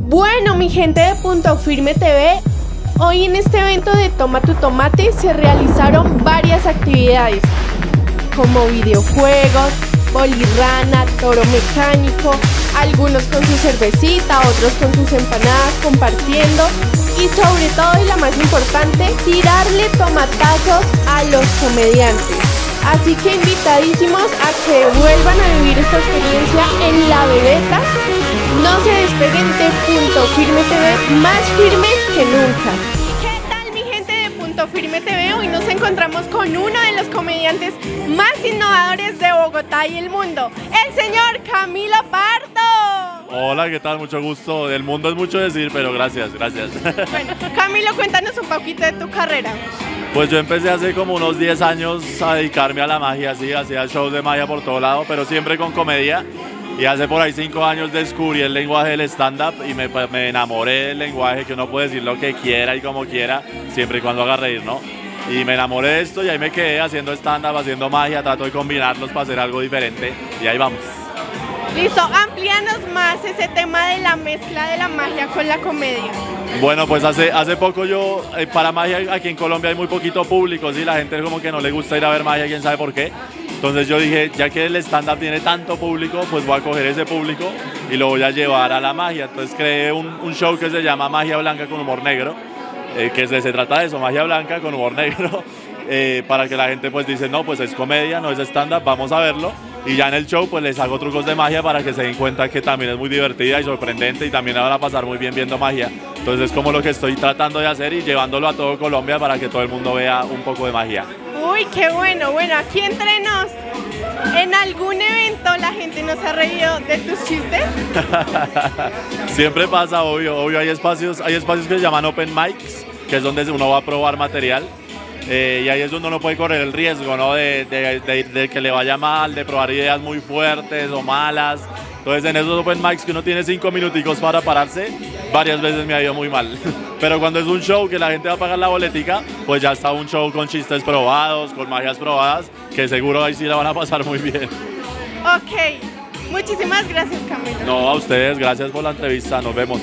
Bueno, mi gente de Punto Firme TV, hoy en este evento de Toma tu Tomate se realizaron varias actividades como videojuegos, bolirrana, toro mecánico, algunos con su cervecita, otros con sus empanadas compartiendo y sobre todo, y la más importante, tirarle tomatazos a los comediantes. Así que invitadísimos a que vuelvan a vivir esta experiencia en La Vedeta. No se despeguen de Punto Firme TV, más firme que nunca. ¿Qué tal, mi gente de Punto Firme TV? Hoy nos encontramos con uno de los comediantes más innovadores de Bogotá y el mundo, el señor Camilo Pardo. Hola, ¿qué tal? Mucho gusto. Del mundo es mucho decir, pero gracias. Bueno, Camilo, cuéntanos un poquito de tu carrera. Pues yo empecé hace como unos 10 años a dedicarme a la magia, sí, hacía shows de magia por todo lado, pero siempre con comedia. Y hace por ahí 5 años descubrí el lenguaje del stand-up y me enamoré del lenguaje, que uno puede decir lo que quiera y como quiera, siempre y cuando haga reír, ¿no? Y me enamoré de esto y ahí me quedé haciendo stand-up, haciendo magia, trato de combinarlos para hacer algo diferente y ahí vamos. Listo, amplíanos más ese tema de la mezcla de la magia con la comedia. Bueno, pues hace poco yo, para magia aquí en Colombia hay muy poquito público, ¿sí? La gente como que no le gusta ir a ver magia, quién sabe por qué. Entonces yo dije, ya que el stand-up tiene tanto público, pues voy a coger ese público y lo voy a llevar a la magia. Entonces creé un show que se llama Magia Blanca con Humor Negro, que se trata de eso, magia blanca con humor negro, para que la gente pues dice, no, pues es comedia, no es stand-up, vamos a verlo. Y ya en el show pues les hago trucos de magia para que se den cuenta que también es muy divertida y sorprendente y también la van a pasar muy bien viendo magia. Entonces es como lo que estoy tratando de hacer y llevándolo a todo Colombia para que todo el mundo vea un poco de magia. Uy, qué bueno. Bueno, aquí entre nos, ¿en algún evento la gente no se ha reído de tus chistes? Siempre pasa, obvio, hay espacios que se llaman open mics, que es donde uno va a probar material. Y ahí es donde uno puede correr el riesgo, ¿no? de que le vaya mal, de probar ideas muy fuertes o malas. Entonces en esos open mics que uno tiene 5 minuticos para pararse, varias veces me ha ido muy mal. Pero cuando es un show que la gente va a pagar la boletica, pues ya está un show con chistes probados, con magias probadas, que seguro ahí sí la van a pasar muy bien. Ok, muchísimas gracias, Camilo. No, a ustedes, gracias por la entrevista, nos vemos.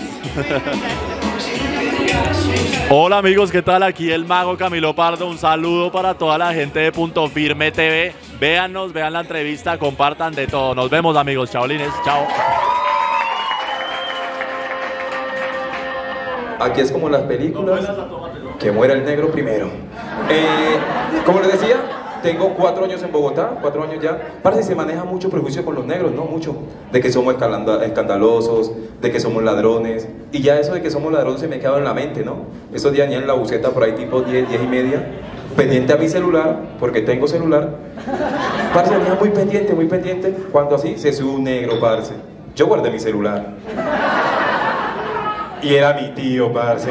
Hola amigos, ¿qué tal? Aquí el mago Camilo Pardo, un saludo para toda la gente de Punto Firme TV. Véannos, vean la entrevista, compartan de todo. Nos vemos amigos, chaolines, chao. Aquí es como las películas, que muera el negro primero. Como les decía, tengo 4 años en Bogotá, 4 años ya. Parece que se maneja mucho prejuicio con los negros, ¿no? Mucho. De que somos escandalosos, de que somos ladrones. Y ya eso de que somos ladrones se me quedado en la mente, ¿no? Esos días ni en la buceta por ahí tipo 10, 10 y media, pendiente a mi celular, porque tengo celular. Parce, venía muy pendiente, cuando así se sube un negro, parce. Yo guardé mi celular. Y era mi tío, parce.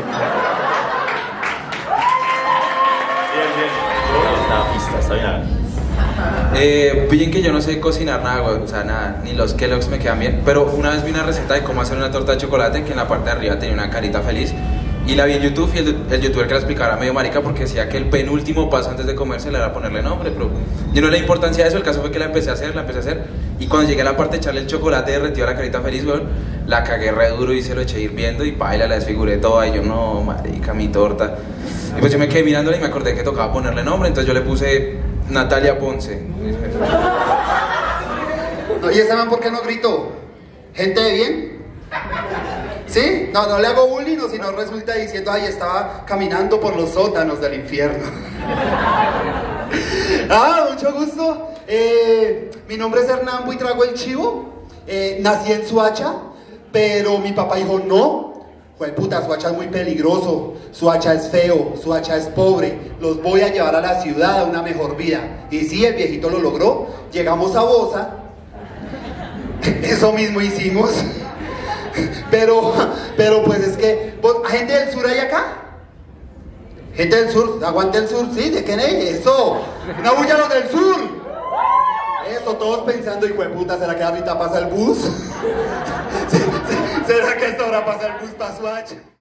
Está bien. Bien que yo no sé cocinar nada, güey, o sea, nada, ni los Kellogg's me quedan bien. Pero una vez vi una receta de cómo hacer una torta de chocolate que en la parte de arriba tenía una carita feliz. Y la vi en YouTube y el youtuber que la explicara era medio marica porque decía que el penúltimo paso antes de comérsela era ponerle nombre, pero yo no le di importancia a eso. El caso fue que la empecé a hacer. Y cuando llegué a la parte de echarle el chocolate derretido a la carita feliz, güey, la cagué re duro y se lo eché hirviendo y paila, la desfiguré toda. Y yo, no, marica, mi torta. Y pues yo me quedé mirándola y me acordé que tocaba ponerle nombre, entonces yo le puse Natalia Ponce. No, ¿y ese man por qué no gritó? ¿Gente de bien? ¿Sí? No le hago bullying, sino resulta diciendo, ay, estaba caminando por los sótanos del infierno. Mucho gusto. Mi nombre es Hernán Buitrago el Chivo. Nací en Soacha, pero mi papá dijo, no. Joder, puta, Soacha es muy peligroso, Soacha es feo, Soacha es pobre, los voy a llevar a la ciudad a una mejor vida. Y sí, el viejito lo logró. Llegamos a Bosa, eso mismo hicimos. Pero pues es que, ¿gente del sur hay acá? ¿Gente del sur? ¿Aguante el sur? ¿Sí? ¿De qué es eso? ¡Una bulla los del sur! Eso, todos pensando, hijo de puta, ¿será que ahorita pasa el bus? ¿Será que esta hora pasa el bus para Soacha?